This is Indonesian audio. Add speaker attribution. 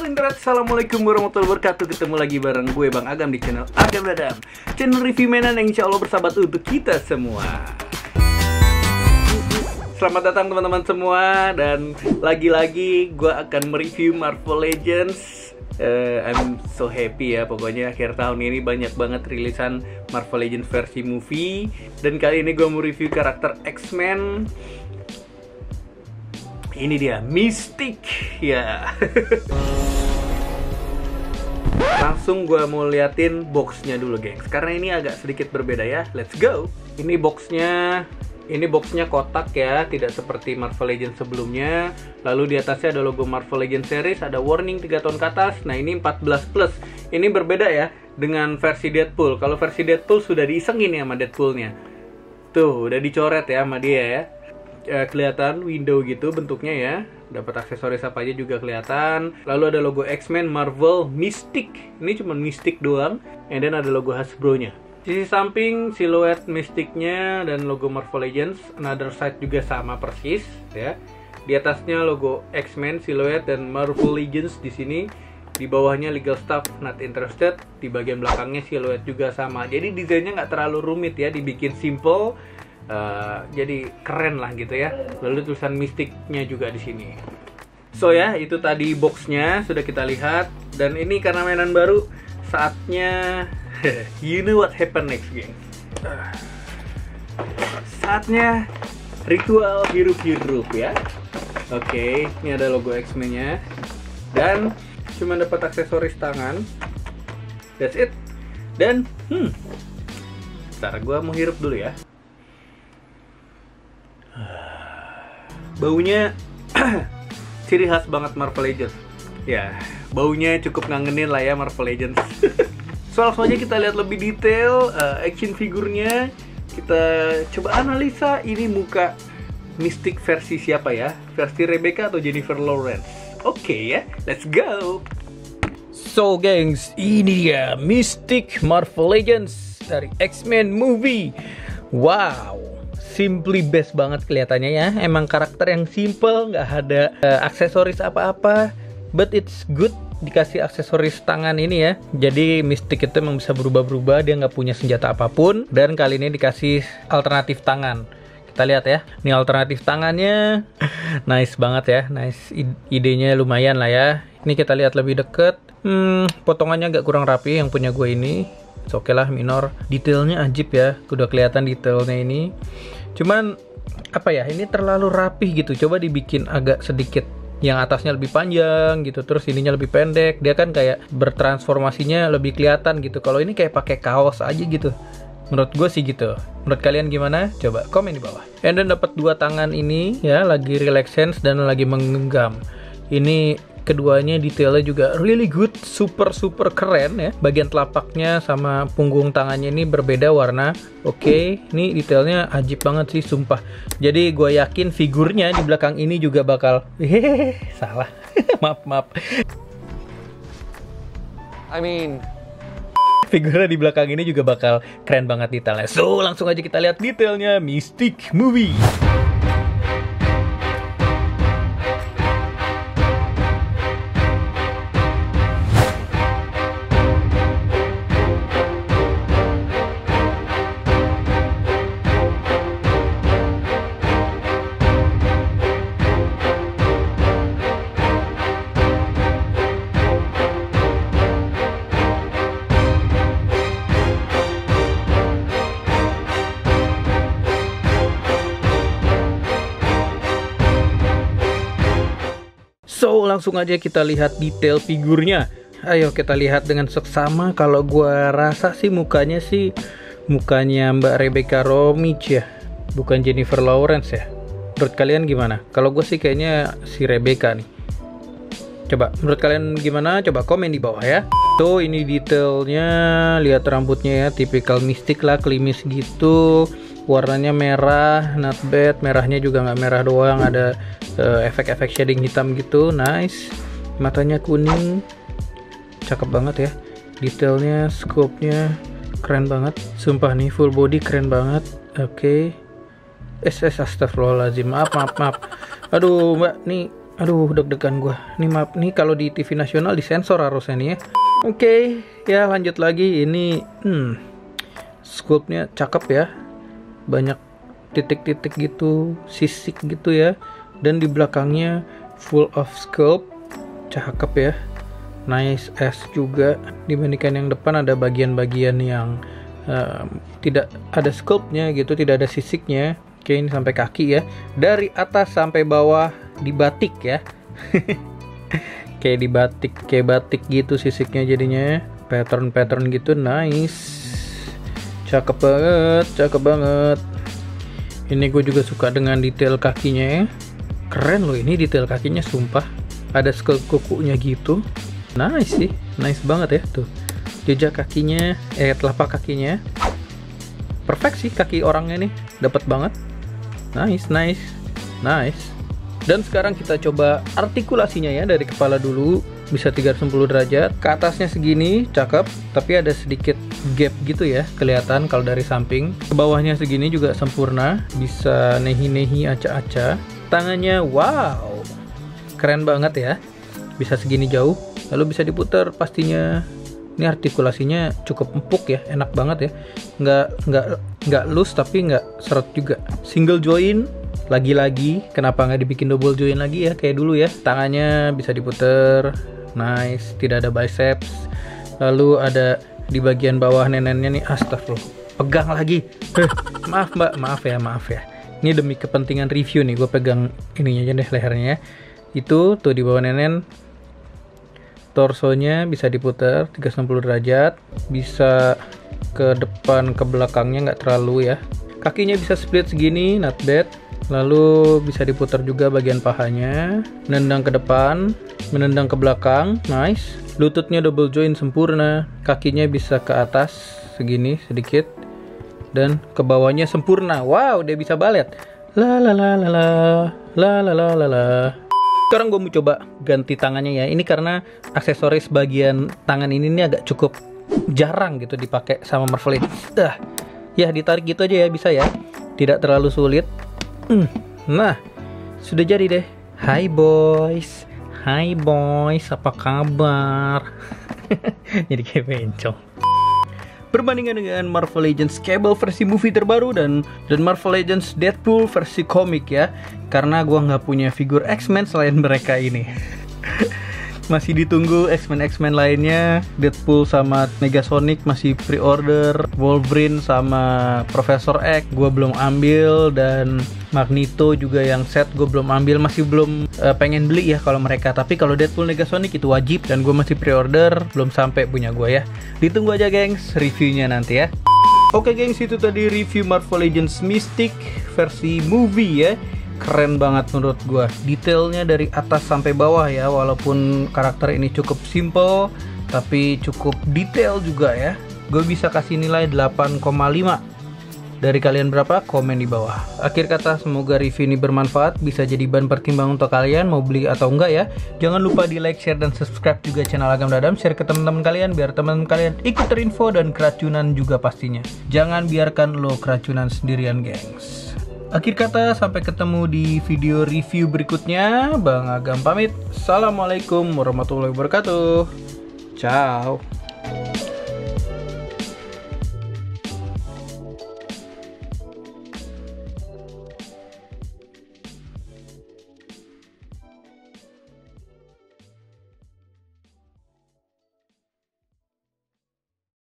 Speaker 1: internet, assalamualaikum warahmatullahi wabarakatuh. Ketemu lagi bareng gue Bang Agam di channel Agam Dadam, channel review mainan yang insya Allah bersahabat untuk kita semua. Selamat datang teman-teman semua. Dan lagi-lagi gue akan mereview Marvel Legends. I'm so happy ya, pokoknya akhir tahun ini banyak banget rilisan Marvel Legends versi movie. Dan kali ini gue mau review karakter X-Men. Ini dia, Mystique ya. Langsung gue mau liatin boxnya dulu gengs, karena ini agak sedikit berbeda ya. Let's go. Ini boxnya kotak ya, tidak seperti Marvel Legends sebelumnya. Lalu di atasnya ada logo Marvel Legends series, ada warning 3 tahun ke atas. Nah ini 14+. Ini berbeda ya dengan versi Deadpool. Kalau versi Deadpool sudah diisengin ya sama Deadpoolnya. Tuh udah dicoret ya sama dia ya. Kelihatan window gitu bentuknya ya. Dapat aksesoris apa aja juga kelihatan. Lalu ada logo X-Men Marvel Mystique. Ini cuma Mystique doang. And then ada logo Hasbro-nya. Sisi samping siluet Mystique-nya dan logo Marvel Legends. Another side juga sama persis ya. Di atasnya logo X-Men siluet dan Marvel Legends di sini. Di bawahnya legal staff not interested. Di bagian belakangnya siluet juga sama. Jadi desainnya nggak terlalu rumit ya, dibikin simple. Jadi keren lah gitu ya. Lalu tulisan Mystique-nya juga di sini. So ya, itu tadi boxnya sudah kita lihat. Dan ini karena mainan baru, saatnya you know what happen next, geng. Saatnya ritual hirup-hirup ya. Oke, ini ada logo X-Men-nya. Dan cuma dapat aksesoris tangan. That's it. Dan bentar, gua mau hirup dulu ya. Baunya ciri khas banget Marvel Legends. Ya, baunya cukup ngangenin lah ya Marvel Legends. So langsung aja kita lihat lebih detail action figurnya. Kita coba analisa ini muka Mystique versi siapa ya? Versi Rebecca atau Jennifer Lawrence? Oke ya, let's go. So gengs, ini dia Mystique Marvel Legends dari X-Men movie. Wow, simply best banget kelihatannya ya. Emang karakter yang simple, nggak ada aksesoris apa-apa, but it's good dikasih aksesoris tangan ini ya. Jadi Mystique itu emang bisa berubah-berubah, dia nggak punya senjata apapun. Dan kali ini dikasih alternatif tangan. Kita lihat ya, ini alternatif tangannya. Nice banget ya, nice, idenya lumayan lah ya. Ini kita lihat lebih deket. Potongannya agak kurang rapi yang punya gue ini. Oke lah, minor. Detailnya ajib ya, udah kelihatan detailnya ini. Cuman apa ya, ini terlalu rapih gitu. Coba dibikin agak sedikit, yang atasnya lebih panjang gitu, terus ininya lebih pendek. Dia kan kayak bertransformasinya lebih kelihatan gitu. Kalau ini kayak pakai kaos aja gitu. Menurut gue sih gitu. Menurut kalian gimana? Coba komen di bawah. And then dapat 2 tangan ini ya, lagi relax hands dan lagi menggenggam. Ini keduanya detailnya juga really good, super keren ya. Bagian telapaknya sama punggung tangannya ini berbeda warna. Oke, ini detailnya ajib banget sih, sumpah. Jadi gue yakin figurnya di belakang ini juga bakal salah. maaf. Figurnya di belakang ini juga bakal keren banget detailnya. So, langsung aja kita lihat detailnya Mystique movie. So langsung aja kita lihat detail figurnya. Ayo kita lihat dengan seksama. Kalau gua rasa sih mukanya Mbak Rebecca Romijn ya, bukan Jennifer Lawrence ya. Menurut kalian gimana? Kalau gue sih kayaknya si Rebecca nih. Coba menurut kalian gimana? Coba komen di bawah ya. Tuh ini detailnya, lihat rambutnya ya, tipikal Mystique lah, klimis gitu. Warnanya merah, not bad. Merahnya juga nggak merah doang, ada efek-efek shading hitam gitu, nice. Matanya kuning, cakep banget ya. Detailnya, scope-nya keren banget. Sumpah nih, full body keren banget. Oke. Astagfirullahaladzim, maaf. Aduh mbak, nih Aduh, deg-degan gua. Nih maaf nih, kalau di TV nasional disensor harusnya nih ya. Oke, ya lanjut lagi. Ini sculptnya cakep ya. Banyak titik-titik gitu, sisik gitu ya. Dan di belakangnya full of sculpt. Cakep ya. Nice as juga. Dibandingkan yang depan ada bagian-bagian yang tidak ada sculptnya gitu, tidak ada sisiknya. Oke, ini sampai kaki ya. Dari atas sampai bawah dibatik ya. Kayak batik gitu sisiknya jadinya. Pattern gitu, nice. Cakep banget. Ini gue juga suka dengan detail kakinya ya. Keren loh ini detail kakinya, sumpah. Ada sculpt kukunya gitu. Nice sih, nice banget ya tuh. Jejak kakinya, telapak kakinya. Perfect sih kaki orangnya nih, dapat banget. Nice. Dan sekarang kita coba artikulasinya ya, dari kepala dulu bisa 360 derajat. Ke atasnya segini, cakep, tapi ada sedikit gap gitu ya, kelihatan kalau dari samping. Ke bawahnya segini juga sempurna, bisa nehi-nehi acak-acak. Tangannya wow. Keren banget ya. Bisa segini jauh, lalu bisa diputar pastinya. Ini artikulasinya cukup empuk ya, enak banget ya. Nggak loose tapi nggak seret juga. Single joint, lagi-lagi kenapa nggak dibikin double joint lagi ya kayak dulu ya. Tangannya bisa diputer, nice, tidak ada biceps. Lalu ada di bagian bawah nenennya nih, astagfirullah, pegang lagi. Maaf mbak, maaf ya. Ini demi kepentingan review nih, gue pegang ininya aja deh, lehernya ya. Itu tuh di bawah nenen. Torsonya bisa diputar 360 derajat, bisa ke depan ke belakangnya, nggak terlalu ya. Kakinya bisa split segini, not bad. Lalu bisa diputar juga bagian pahanya, menendang ke depan, menendang ke belakang, nice. Lututnya double joint sempurna, kakinya bisa ke atas segini sedikit, dan ke bawahnya sempurna. Wow, dia bisa balet. La la la la la. Sekarang gue mau coba ganti tangannya ya. Ini karena aksesoris bagian tangan ini agak cukup jarang gitu dipakai sama Marvel Legends. Ya ditarik gitu aja ya, bisa ya. Tidak terlalu sulit. Nah, sudah jadi deh. Hai boys, apa kabar? Jadi kayak bencong. Perbandingan dengan Marvel Legends Cable versi movie terbaru dan Marvel Legends Deadpool versi komik ya. Karena gua nggak punya figur X-Men selain mereka ini. Masih ditunggu X-Men lainnya. Deadpool sama Negasonic masih pre-order. Wolverine sama Professor X gua belum ambil, dan Magneto juga yang set gue belum ambil, masih belum pengen beli ya kalau mereka. Tapi kalau Deadpool Negasonic itu wajib, dan gue masih pre-order, belum sampai punya gue ya. Ditunggu aja gengs reviewnya nanti ya. Oke gengs, itu tadi review Marvel Legends Mystic versi movie ya. Keren banget menurut gue, detailnya dari atas sampai bawah ya. Walaupun karakter ini cukup simple, tapi cukup detail juga ya. Gue bisa kasih nilai 8,5. Dari kalian berapa? Komen di bawah. Akhir kata, semoga review ini bermanfaat, bisa jadi bahan pertimbangan untuk kalian mau beli atau enggak ya. Jangan lupa di like, share, dan subscribe juga channel Agam Dadam. Share ke teman-teman kalian biar teman-teman kalian ikut terinfo dan keracunan juga pastinya. Jangan biarkan lo keracunan sendirian gengs. Akhir kata, sampai ketemu di video review berikutnya. Bang Agam pamit. Assalamualaikum warahmatullahi wabarakatuh. Ciao.